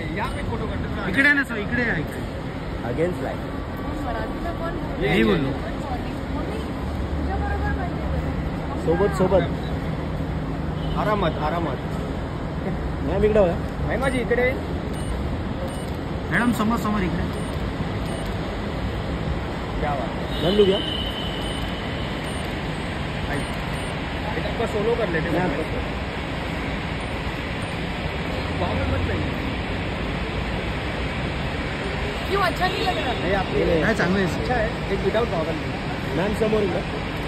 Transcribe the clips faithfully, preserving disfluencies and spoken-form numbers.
यहाँ पे फोटो करते इकडे ना सर, इकडे आहे. Against light. मी बोललो. सोबत सोबत आरामात आरामात. मॅम इकडे बघा. महिमा जी इकडे. मॅडम समोर समोर इकडे. क्या बात. मॅम लू घ्या. आपका सोलो कर लेते हैं. क्यों अच्छा नहीं लग रहा? नहीं आपके नाही चांगलं आहे. अच्छा है. एक विदाउट गॉगल. मॅम समोर इकडे.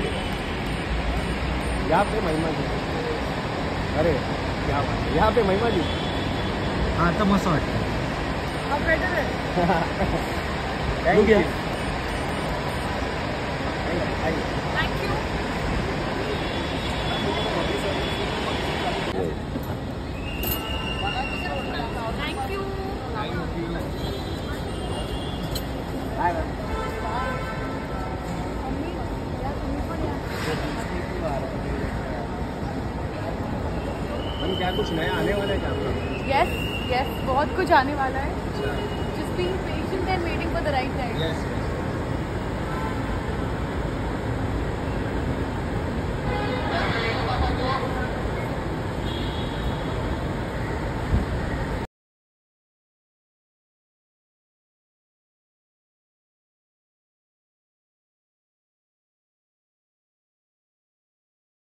यहाँ पे महिमा जी. अरे क्या बात है. यहाँ पे महिमा जी. हा आता मस्त वाटतं. अब बेटर है. Thank you. Thank you. Thank you. हम क्या कुछ नया आने वाला है क्या आपका? यस यस बहुत कुछ आने वाला है. Just being patient and waiting for the right time. Yes, yes.